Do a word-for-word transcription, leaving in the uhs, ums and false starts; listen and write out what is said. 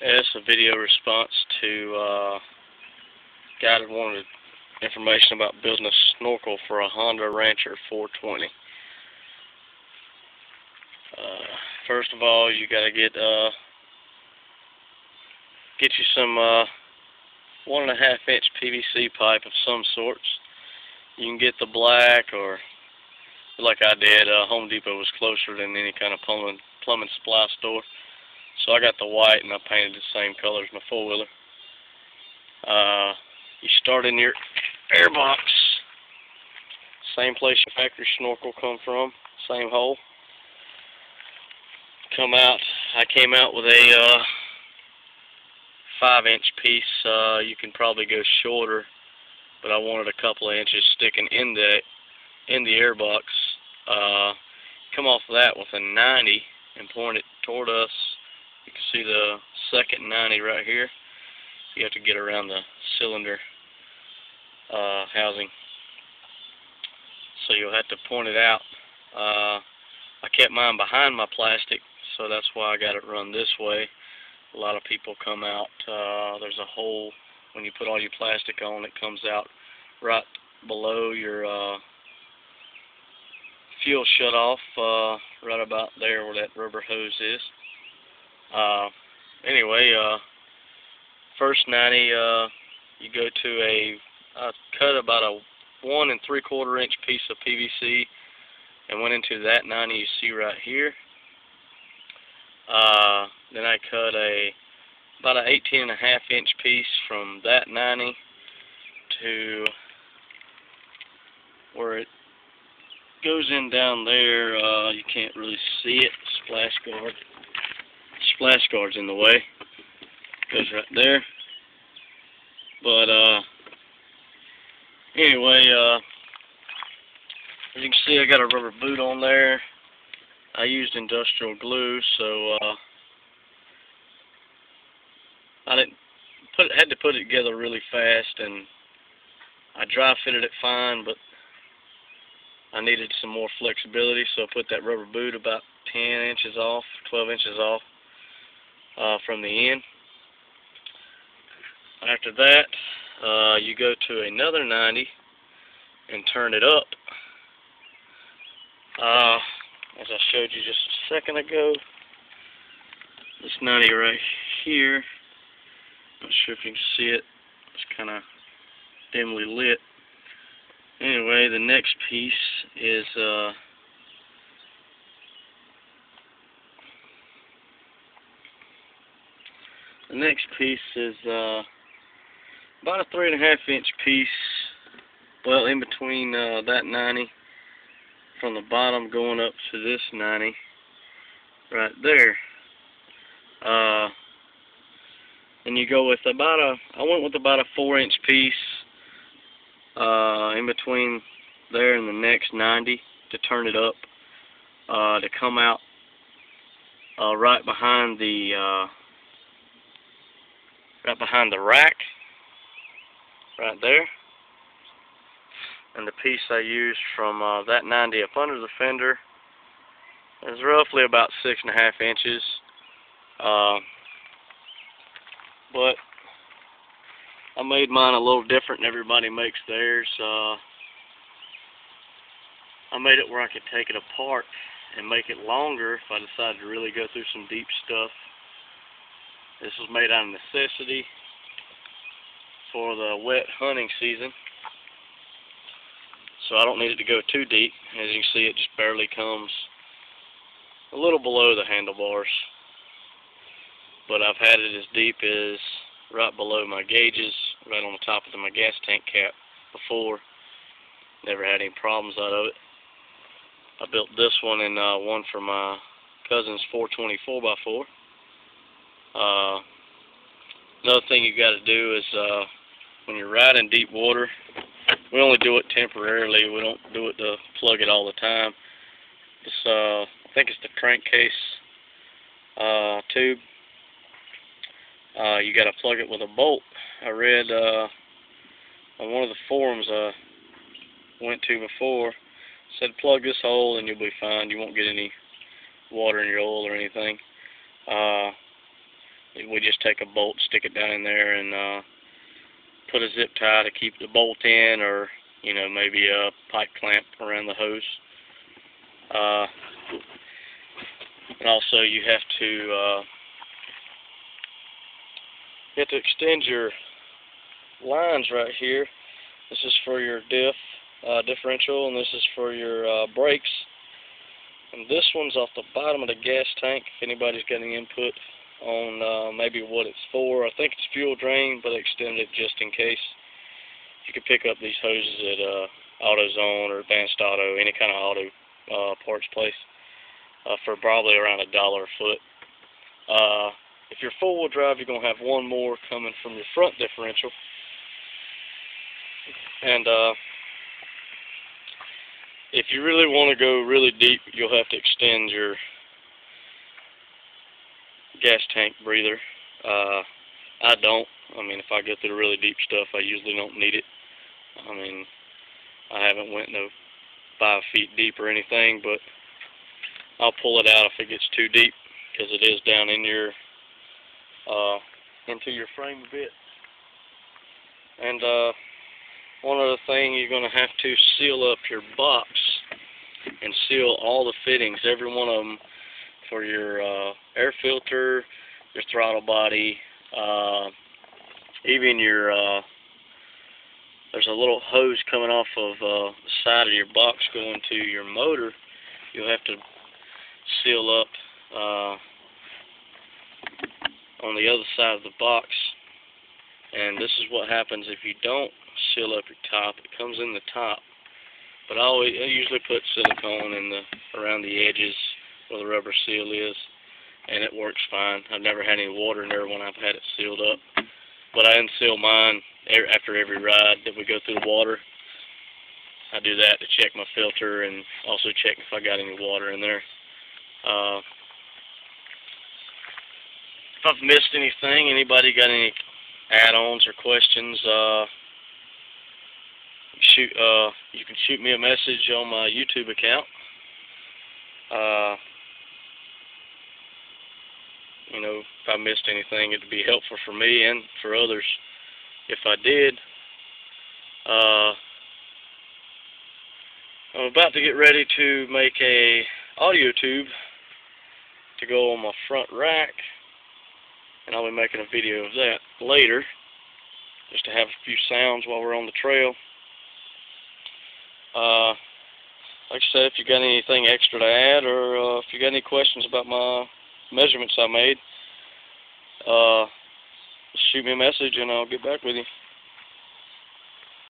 It's a video response to uh, guy that wanted information about building a snorkel for a Honda Rancher four twenty. Uh, first of all, you gotta get uh, get you some uh, one and a half inch P V C pipe of some sorts. You can get the black, or like I did, uh, Home Depot was closer than any kind of plumbing plumbing supply store. So I got the white, and I painted the same color as my four-wheeler. Uh, you start in your air box, same place your factory snorkel come from, same hole. Come out. I came out with a uh, five-inch piece. Uh, you can probably go shorter, but I wanted a couple of inches sticking in the in the air box. Uh, come off of that with a ninety and point it toward us. You can see the second ninety right here. You have to get around the cylinder uh, housing. So you'll have to point it out. Uh, I kept mine behind my plastic, so that's why I got it run this way. A lot of people come out, uh, there's a hole when you put all your plastic on, it comes out right below your uh, fuel shutoff, uh, right about there where that rubber hose is. Uh, anyway, uh, first ninety, uh, you go to a, I cut about a one and three quarter inch piece of P V C and went into that ninety you see right here. Uh, then I cut a about an eighteen and a half inch piece from that ninety to where it goes in down there. Uh, you can't really see it. Splash guard. Splash guard's in the way. Goes right there. But uh, anyway, uh, as you can see, I got a rubber boot on there. I used industrial glue, so uh, I didn't put had to put it together really fast, and I dry fitted it fine, but I needed some more flexibility, so I put that rubber boot about ten inches off, twelve inches off uh, from the end. After that, uh, you go to another ninety and turn it up. Uh, as I showed you just a second ago, this ninety right here, not sure if you can see it, it's kind of dimly lit. Anyway, the next piece is uh, the next piece is uh, about a three and a half inch piece. Well, in between uh, that ninety, from the bottom going up to this ninety, right there. Uh, and you go with about a, I went with about a four inch piece. Uh, in between there and the next ninety to turn it up, uh, to come out uh, right behind the uh, right behind the rack, right there. And the piece I used from uh, that ninety up under the fender is roughly about six and a half inches. Uh, but I made mine a little different than everybody makes theirs. Uh, I made it where I could take it apart and make it longer if I decided to really go through some deep stuff. This was made out of necessity for the wet hunting season, so I don't need it to go too deep. As you can see, it just barely comes a little below the handlebars, but I've had it as deep as right below my gauges, right on the top of my gas tank cap before. Never had any problems out of it. I built this one and uh, one for my cousin's four twenty four by four. Uh, another thing you got to do is uh, when you're riding deep water, we only do it temporarily. We don't do it to plug it all the time. This, uh, I think it's the crankcase uh, tube. Uh, you got to plug it with a bolt. I read uh, on one of the forums I went to before, said plug this hole and you'll be fine. You won't get any water in your oil or anything. Uh, we just take a bolt, stick it down in there, and uh, put a zip tie to keep the bolt in, or you know, maybe a pipe clamp around the hose. Uh, and also, you have to uh, you have to extend your lines right here. This is for your diff uh, differential, and this is for your uh, brakes. And this one's off the bottom of the gas tank. If anybody's got any input on uh, maybe what it's for, I think it's fuel drain, but I extended it just in case. You can pick up these hoses at uh, AutoZone or Advanced Auto, any kind of auto uh, parts place, uh, for probably around a dollar a foot. Uh, if you're four-wheel drive, you're going to have one more coming from your front differential. And uh, if you really want to go really deep, you'll have to extend your gas tank breather. Uh, I don't. I mean, if I go through the really deep stuff, I usually don't need it. I mean, I haven't went no five feet deep or anything, but I'll pull it out if it gets too deep, because it is down in your uh, into your frame a bit. And uh, one other thing, you're going to have to seal up your box and seal all the fittings, every one of them, for your uh, air filter, your throttle body, uh, even your, uh, there's a little hose coming off of uh, the side of your box going to your motor. You'll have to seal up uh, on the other side of the box. And this is what happens if you don't seal up your top. It comes in the top. But I, always, I usually put silicone in the around the edges where the rubber seal is, and it works fine. I've never had any water in there when I've had it sealed up. But I unseal mine after every ride that we go through the water. I do that to check my filter and also check if I got any water in there. Uh, if I've missed anything, anybody got any add-ons or questions, uh, shoot. Uh, you can shoot me a message on my YouTube account. Uh, you know, if I missed anything, it'd be helpful for me and for others if I did. Uh, I'm about to get ready to make a audio tube to go on my front rack, and I'll be making a video of that later, just to have a few sounds while we're on the trail. Uh, like I said, if you got anything extra to add, or uh, if you got any questions about my measurements I made, uh, shoot me a message and I'll get back with you.